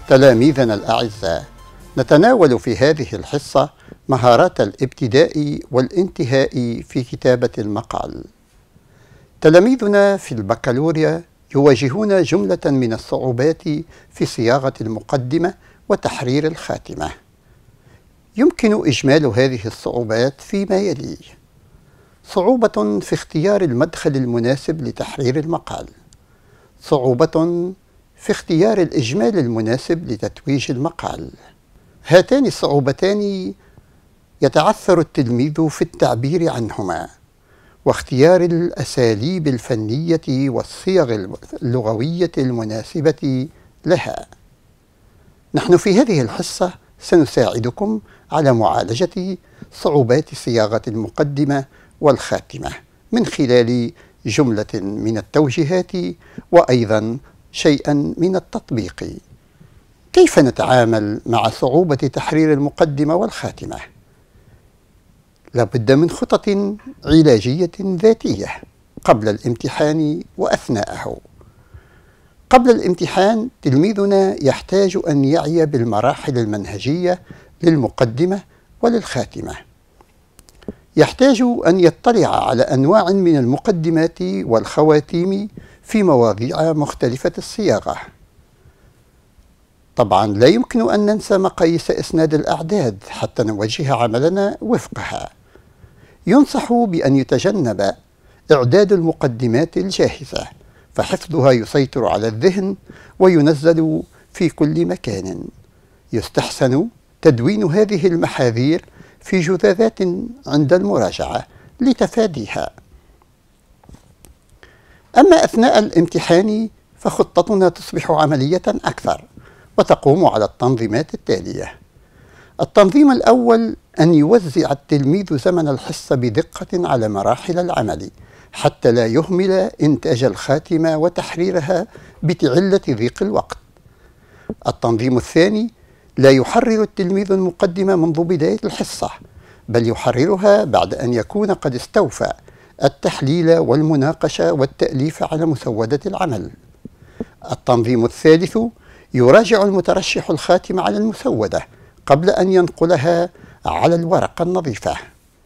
تلاميذنا الأعزاء، نتناول في هذه الحصة مهارات الابتداء والانتهاء في كتابة المقال. تلاميذنا في البكالوريا يواجهون جملة من الصعوبات في صياغة المقدمة وتحرير الخاتمة. يمكن إجمال هذه الصعوبات فيما يلي: صعوبة في اختيار المدخل المناسب لتحرير المقال، صعوبة في اختيار الإجمال المناسب لتتويج المقال. هاتان الصعوبتان يتعثر التلميذ في التعبير عنهما واختيار الأساليب الفنية والصيغ اللغوية المناسبة لها. نحن في هذه الحصة سنساعدكم على معالجة صعوبات صياغة المقدمة والخاتمة من خلال جملة من التوجيهات وأيضا شيئا من التطبيق. كيف نتعامل مع صعوبة تحرير المقدمة والخاتمة؟ لابد من خطط علاجية ذاتية قبل الامتحان وأثناءه. قبل الامتحان تلميذنا يحتاج أن يعي بالمراحل المنهجية للمقدمة وللخاتمة. يحتاج أن يطلع على أنواع من المقدمات والخواتيم في مواضيع مختلفة الصياغة. طبعا لا يمكن أن ننسى مقاييس إسناد الأعداد حتى نوجه عملنا وفقها. ينصح بأن يتجنب إعداد المقدمات الجاهزة، فحفظها يسيطر على الذهن وينزل في كل مكان. يستحسن تدوين هذه المحاذير في جذاذات عند المراجعة لتفاديها. أما أثناء الامتحان فخطتنا تصبح عملية أكثر وتقوم على التنظيمات التالية. التنظيم الأول: أن يوزع التلميذ زمن الحصة بدقة على مراحل العمل حتى لا يهمل إنتاج الخاتمة وتحريرها بعلة ضيق الوقت. التنظيم الثاني: لا يحرر التلميذ المقدمة منذ بداية الحصة، بل يحررها بعد أن يكون قد استوفى التحليل والمناقشة والتأليف على مسودة العمل. التنظيم الثالث: يراجع المترشح الخاتمة على المسودة قبل أن ينقلها على الورقة النظيفة.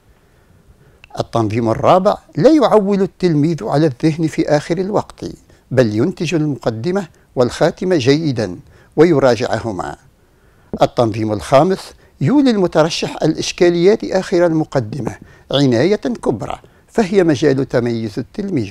التنظيم الرابع: لا يعول التلميذ على الذهن في آخر الوقت، بل ينتج المقدمة والخاتمة جيدا ويراجعهما. التنظيم الخامس: يولي المترشح الإشكاليات آخر المقدمة عناية كبرى، فهي مجال تميز التلميذ.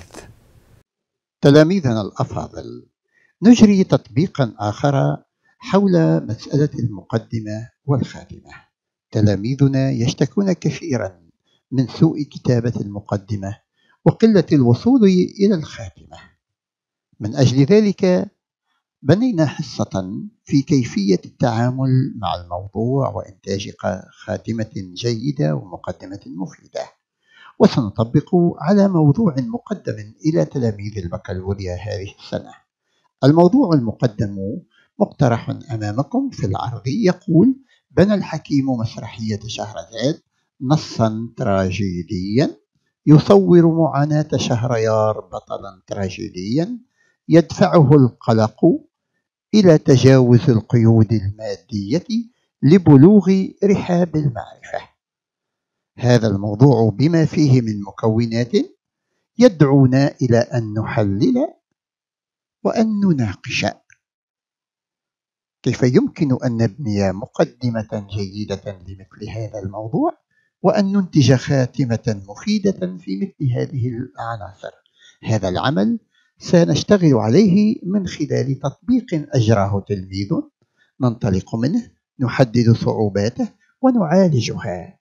تلاميذنا الأفاضل، نجري تطبيقا آخر حول مسألة المقدمة والخاتمة. تلاميذنا يشتكون كثيرا من سوء كتابة المقدمة وقلة الوصول إلى الخاتمة. من أجل ذلك بنينا حصة في كيفية التعامل مع الموضوع وإنتاج خاتمة جيدة ومقدمة مفيدة، وسنطبق على موضوع مقدم إلى تلاميذ البكالوريا هذه السنة. الموضوع المقدم مقترح أمامكم في العرض يقول: بنى الحكيم مسرحية شهرزاد نصا تراجيديا يصور معاناة شهريار بطلا تراجيديا يدفعه القلق إلى تجاوز القيود المادية لبلوغ رحاب المعرفة. هذا الموضوع بما فيه من مكونات يدعونا إلى أن نحلل وأن نناقش كيف يمكن أن نبني مقدمة جيدة لمثل هذا الموضوع وأن ننتج خاتمة مفيدة في مثل هذه العناصر. هذا العمل سنشتغل عليه من خلال تطبيق أجراه تلميذ، ننطلق منه، نحدد صعوباته ونعالجها.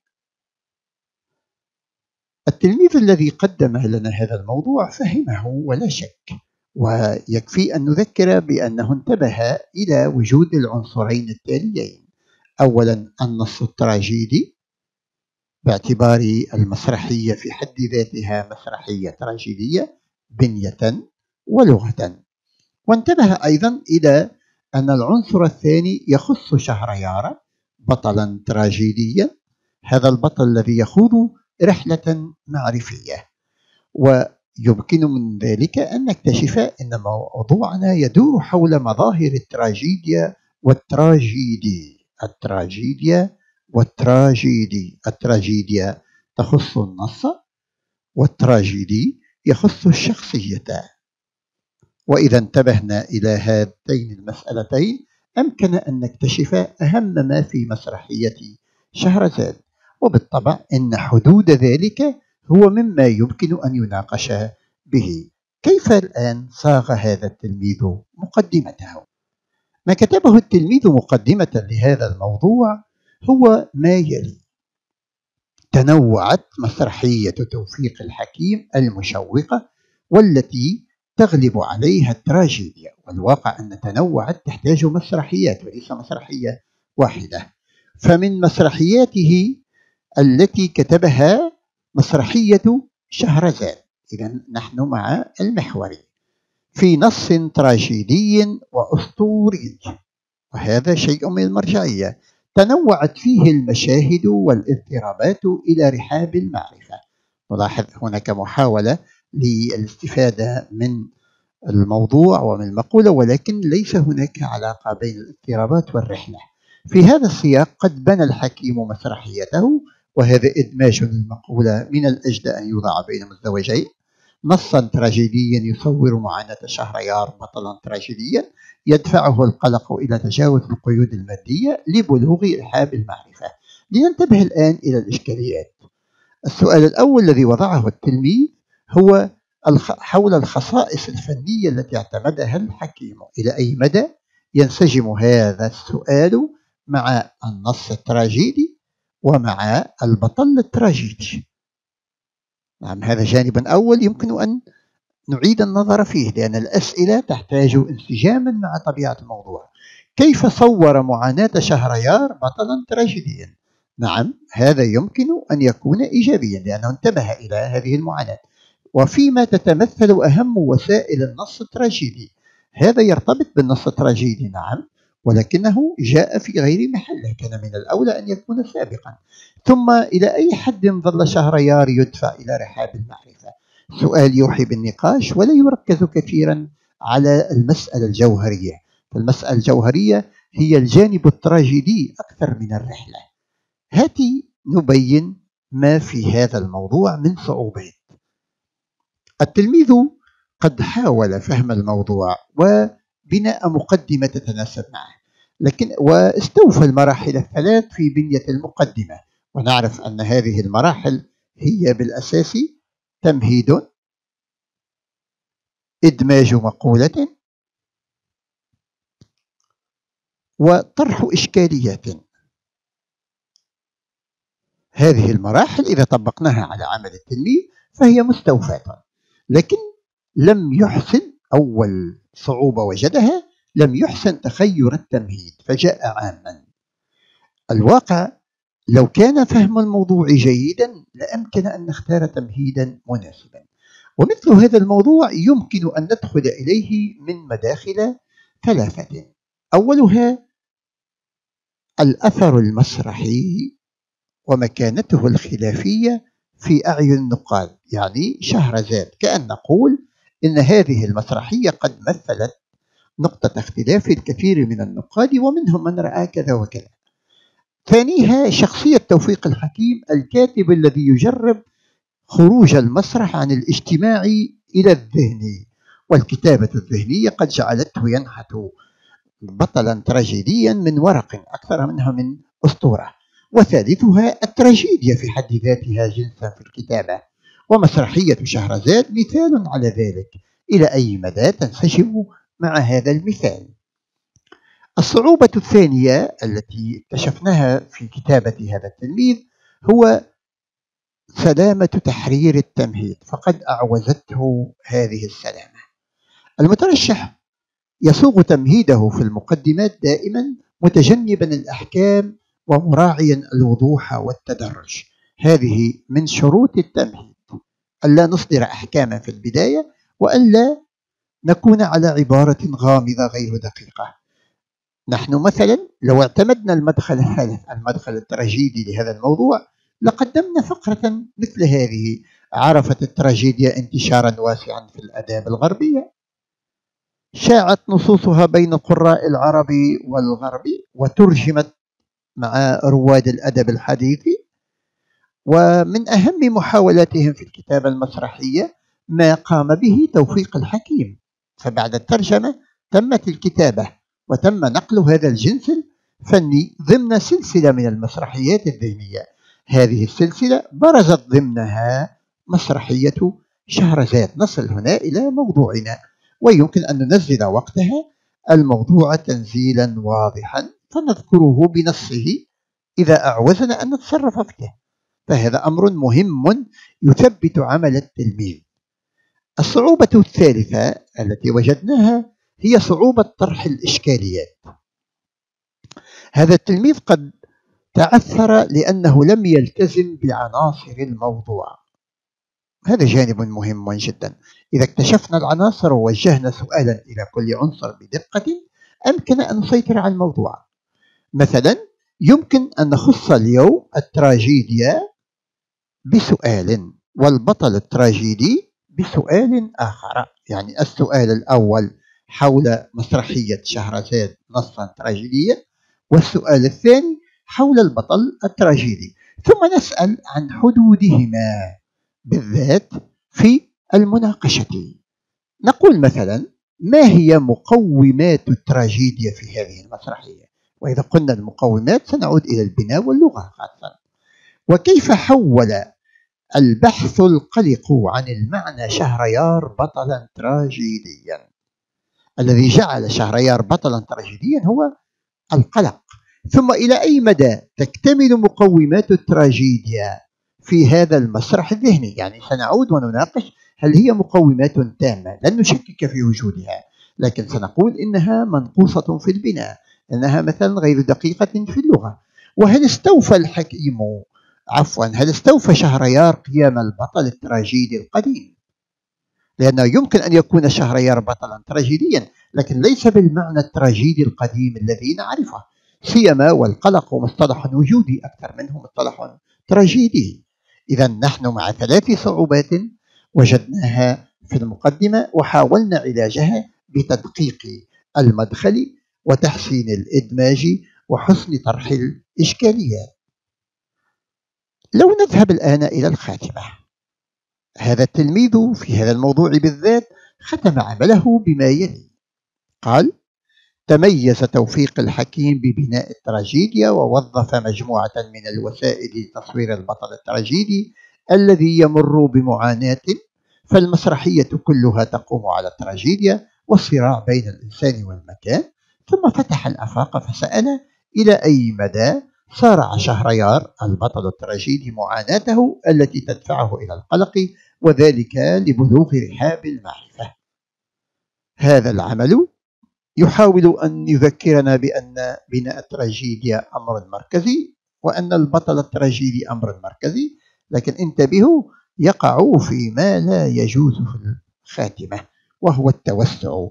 التلميذ الذي قدم لنا هذا الموضوع فهمه ولا شك، ويكفي أن نذكر بأنه انتبه إلى وجود العنصرين التاليين: أولا النص التراجيدي باعتبار المسرحية في حد ذاتها مسرحية تراجيدية بنية ولغة، وانتبه أيضا إلى أن العنصر الثاني يخص شهريار بطلا تراجيديا، هذا البطل الذي يخوض رحلة معرفية. ويمكن من ذلك أن نكتشف أن موضوعنا يدور حول مظاهر التراجيديا والتراجيدي. التراجيديا والتراجيدي. التراجيديا تخص النص، والتراجيدي يخص الشخصية. وإذا انتبهنا إلى هاتين المسألتين أمكن أن نكتشف أهم ما في مسرحية شهرزاد، وبالطبع إن حدود ذلك هو مما يمكن أن يناقش به. كيف الآن صاغ هذا التلميذ مقدمته؟ ما كتبه التلميذ مقدمة لهذا الموضوع هو ما يلي: تنوعت مسرحية توفيق الحكيم المشوقة والتي تغلب عليها التراجيديا، والواقع أن تنوعت تحتاج مسرحيات وليس مسرحية واحدة. فمن مسرحياته التي كتبها مسرحية شهرزاد. إذن نحن مع المحوري في نص تراجيدي وأسطوري، وهذا شيء من المرجعية. تنوعت فيه المشاهد والاضطرابات إلى رحاب المعرفة. نلاحظ هناك محاولة للاستفادة من الموضوع ومن المقولة، ولكن ليس هناك علاقة بين الاضطرابات والرحلة. في هذا السياق قد بنى الحكيم مسرحيته، وهذا إدماج للمقولة من الأجدى أن يوضع بين مزدوجين: نصا تراجيديا يصور معاناة شهريار بطلا تراجيديا يدفعه القلق إلى تجاوز القيود المادية لبلوغ رحاب المعرفة. لننتبه الآن إلى الإشكاليات. السؤال الأول الذي وضعه التلميذ هو حول الخصائص الفنية التي اعتمدها الحكيم. إلى أي مدى ينسجم هذا السؤال مع النص التراجيدي ومع البطل التراجيدي؟ نعم، هذا جانب أول يمكن أن نعيد النظر فيه، لأن الأسئلة تحتاج انسجاما مع طبيعة الموضوع. كيف صور معاناة شهريار بطلا تراجيديا؟ نعم، هذا يمكن أن يكون إيجابيا لأنه انتبه إلى هذه المعاناة، وفيما تتمثل أهم وسائل النص التراجيدي. هذا يرتبط بالنص التراجيدي نعم، ولكنه جاء في غير محله، كان من الأولى أن يكون سابقا. ثم إلى أي حد ظل شهريار يدفع إلى رحاب المعرفة؟ سؤال يوحي بالنقاش ولا يركز كثيرا على المسألة الجوهرية. فالمسألة الجوهرية هي الجانب التراجيدي أكثر من الرحلة. هاتي نبين ما في هذا الموضوع من صعوبات. التلميذ قد حاول فهم الموضوع وبناء مقدمة تتناسب معه، لكن واستوفى المراحل الثلاث في بنية المقدمة. ونعرف أن هذه المراحل هي بالأساس تمهيد، إدماج مقولة، وطرح إشكاليات. هذه المراحل إذا طبقناها على عمل التلميذ فهي مستوفاة، لكن لم يحسن، أول صعوبة وجدها لم يحسن تخير التمهيد فجاء عاما. الواقع لو كان فهم الموضوع جيدا لأمكن أن نختار تمهيدا مناسبا، ومثل هذا الموضوع يمكن أن ندخل إليه من مداخل ثلاثة. أولها الأثر المسرحي ومكانته الخلافية في أعين النقاد، يعني شهرزاد. كأن نقول إن هذه المسرحية قد مثلت نقطة اختلاف الكثير من النقاد ومنهم من رأى كذا وكذا. ثانيها شخصية توفيق الحكيم الكاتب الذي يجرب خروج المسرح عن الاجتماعي إلى الذهني، والكتابة الذهنية قد جعلته ينحت بطلا تراجيديا من ورق أكثر منها من أسطورة. وثالثها التراجيديا في حد ذاتها جنسا في الكتابة، ومسرحية شهرزاد مثال على ذلك. إلى أي مدى تنسجم مع هذا المثال؟ الصعوبة الثانية التي اكتشفناها في كتابة هذا التلميذ هو سلامة تحرير التمهيد، فقد أعوزته هذه السلامة. المترشح يصوغ تمهيده في المقدمات دائما متجنبا الأحكام ومراعيا الوضوح والتدرج. هذه من شروط التمهيد، ألا نصدر أحكاما في البداية، وألا نكون على عبارة غامضة غير دقيقة. نحن مثلا لو اعتمدنا المدخل الثالث، المدخل التراجيدي لهذا الموضوع، لقدمنا فقرة مثل هذه: عرفت التراجيديا انتشارا واسعا في الآداب الغربية. شاعت نصوصها بين القراء العربي والغربي وترجمت مع رواد الأدب الحديث. ومن أهم محاولاتهم في الكتابة المسرحية ما قام به توفيق الحكيم، فبعد الترجمة تمت الكتابة وتم نقل هذا الجنس الفني ضمن سلسلة من المسرحيات الذهنية. هذه السلسلة برزت ضمنها مسرحية شهرزاد. نصل هنا إلى موضوعنا، ويمكن أن ننزل وقتها الموضوع تنزيلا واضحا فنذكره بنصه إذا أعوزنا أن نتصرف فيه، فهذا أمر مهم يثبت عمل التلميذ. الصعوبة الثالثة التي وجدناها هي صعوبة طرح الإشكاليات. هذا التلميذ قد تعثر لأنه لم يلتزم بعناصر الموضوع. هذا جانب مهم جدا. إذا اكتشفنا العناصر ووجهنا سؤالا إلى كل عنصر بدقة أمكن أن نسيطر على الموضوع. مثلا يمكن أن نخص اليوم التراجيديا بسؤال والبطل التراجيدي بسؤال آخر. يعني السؤال الأول حول مسرحية شهرزاد نصا تراجيديا، والسؤال الثاني حول البطل التراجيدي، ثم نسأل عن حدودهما بالذات في المناقشة. نقول مثلا: ما هي مقومات التراجيديا في هذه المسرحية؟ وإذا قلنا المقومات سنعود إلى البناء واللغة خاصة. وكيف حول البحث القلق عن المعنى شهريار بطلا تراجيديا؟ الذي جعل شهريار بطلا تراجيديا هو القلق. ثم إلى أي مدى تكتمل مقومات التراجيديا في هذا المسرح الذهني؟ يعني سنعود ونناقش هل هي مقومات تامة، لن نشكك في وجودها، لكن سنقول إنها منقوصة في البناء، إنها مثلا غير دقيقة في اللغة. وهل استوفى الحكيم هل استوفى شهريار قيام البطل التراجيدي القديم؟ لأنه يمكن أن يكون شهريار بطلا تراجيديا لكن ليس بالمعنى التراجيدي القديم الذي نعرفه، سيما والقلق مصطلح وجودي أكثر منه مصطلح تراجيدي. إذا نحن مع 3 صعوبات وجدناها في المقدمة وحاولنا علاجها بتدقيق المدخل وتحسين الإدماج وحسن طرح الإشكاليات. لو نذهب الآن إلى الخاتمة، هذا التلميذ في هذا الموضوع بالذات ختم عمله بما يلي. قال: تميز توفيق الحكيم ببناء التراجيديا ووظف مجموعة من الوسائل لتصوير البطل التراجيدي الذي يمر بمعاناة، فالمسرحية كلها تقوم على التراجيديا والصراع بين الإنسان والمكان. ثم فتح الآفاق فسأل: إلى أي مدى صارع شهريار البطل التراجيدي معاناته التي تدفعه إلى القلق، وذلك لبلوغ رحاب المعرفة. هذا العمل يحاول أن يذكرنا بأن بناء التراجيديا أمر مركزي وأن البطل التراجيدي أمر مركزي، لكن انتبهوا يقع فيما لا يجوز في الخاتمة وهو التوسع.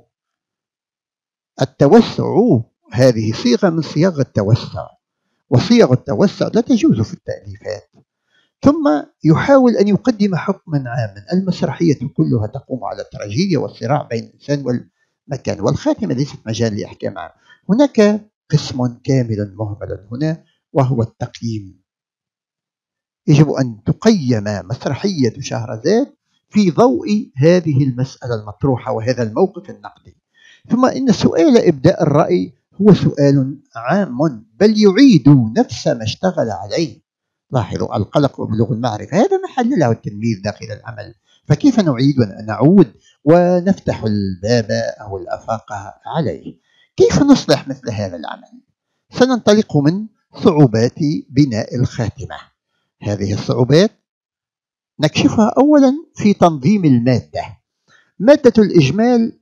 التوسع هذه صيغة من صيغ التوسع، وصيغ التوسع لا تجوز في التأليفات. ثم يحاول أن يقدم حكما عاما: المسرحية كلها تقوم على التراجيديا والصراع بين الإنسان والمكان، والخاتمة ليست مجال لأحكام عام. هناك قسم كامل مهمل هنا وهو التقييم. يجب أن تقيم مسرحية شهرزاد في ضوء هذه المسألة المطروحة وهذا الموقف النقدي. ثم إن سؤال إبداء الرأي هو سؤال عام بل يعيد نفس ما اشتغل عليه. لاحظوا: القلق وبلوغ المعرفة هذا ما حلله التلميذ داخل العمل، فكيف نعود ونفتح الباب أو الآفاق عليه؟ كيف نصلح مثل هذا العمل؟ سننطلق من صعوبات بناء الخاتمة. هذه الصعوبات نكشفها أولا في تنظيم المادة. مادة الإجمال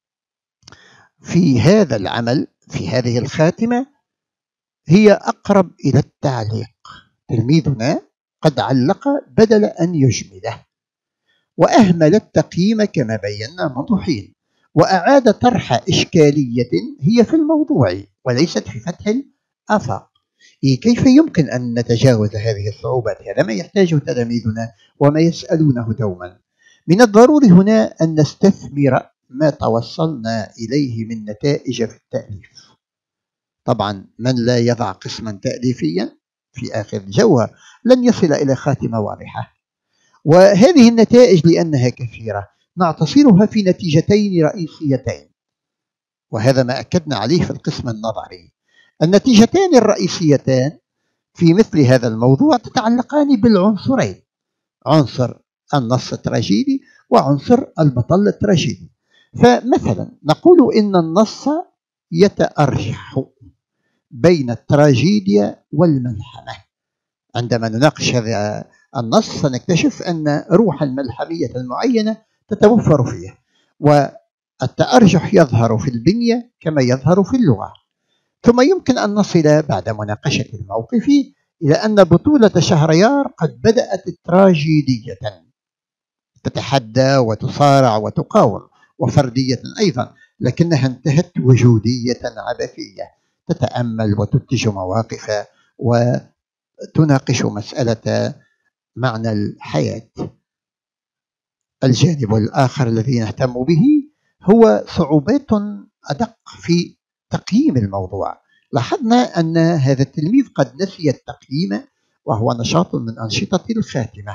في هذا العمل في هذه الخاتمة هي أقرب إلى التعليق. تلميذنا قد علق بدل أن يجمله، وأهمل التقييم كما بينا منذ حين، وأعاد طرح إشكالية هي في الموضوع وليست في فتح الآفاق. كيف يمكن أن نتجاوز هذه الصعوبات؟ هذا ما يحتاجه تلاميذنا وما يسألونه دوما. من الضروري هنا أن نستثمر ما توصلنا إليه من نتائج في التأليف. طبعا من لا يضع قسما تأليفيا في آخر الجوهر لن يصل إلى خاتمة واضحة. وهذه النتائج لأنها كثيرة نعتصرها في نتيجتين رئيسيتين، وهذا ما أكدنا عليه في القسم النظري. النتيجتان الرئيسيتان في مثل هذا الموضوع تتعلقان بالعنصرين، عنصر النص التراجيدي وعنصر البطل التراجيدي. فمثلا نقول إن النص يتأرجح بين التراجيديا والملحمة. عندما نناقش هذا النص سنكتشف أن روح الملحمية المعينة تتوفر فيه، والتأرجح يظهر في البنية كما يظهر في اللغة. ثم يمكن أن نصل بعد مناقشة الموقف إلى أن بطولة شهريار قد بدأت تراجيدية تتحدى وتصارع وتقاوم، وفردية أيضا، لكنها انتهت وجودية عبثية تتأمل وتنتج مواقف وتناقش مسألة معنى الحياة. الجانب الآخر الذي نهتم به هو صعوبات أدق في تقييم الموضوع. لاحظنا أن هذا التلميذ قد نسي التقييم وهو نشاط من أنشطة الخاتمة،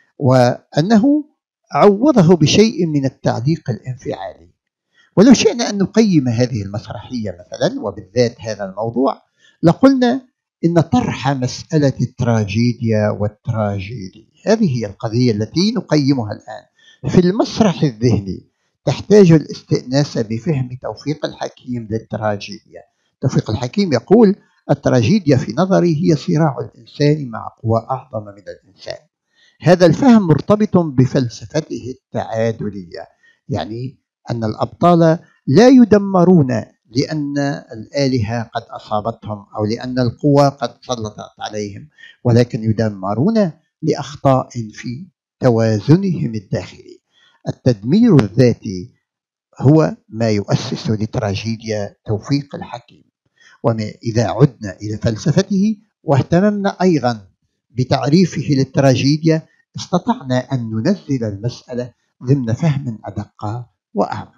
وأنه عوضه بشيء من التعليق الانفعالي. ولو شئنا أن نقيم هذه المسرحية مثلا وبالذات هذا الموضوع لقلنا إن طرح مسألة التراجيديا والتراجيدي هذه هي القضية التي نقيمها الآن. في المسرح الذهني تحتاج الاستئناس بفهم توفيق الحكيم للتراجيديا. توفيق الحكيم يقول: التراجيديا في نظري هي صراع الإنسان مع قوى أعظم من الإنسان. هذا الفهم مرتبط بفلسفته التعادلية، يعني أن الأبطال لا يدمرون لأن الآلهة قد أصابتهم أو لأن القوى قد سلطت عليهم، ولكن يدمرون لأخطاء في توازنهم الداخلي. التدمير الذاتي هو ما يؤسس لتراجيديا توفيق الحكيم. وإذا عدنا إلى فلسفته واهتممنا أيضا بتعريفه للتراجيديا استطعنا أن ننزل المسألة ضمن فهم أدق وأعمق.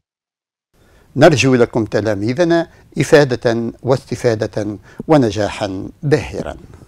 نرجو لكم تلاميذنا إفادة واستفادة ونجاحا باهرا.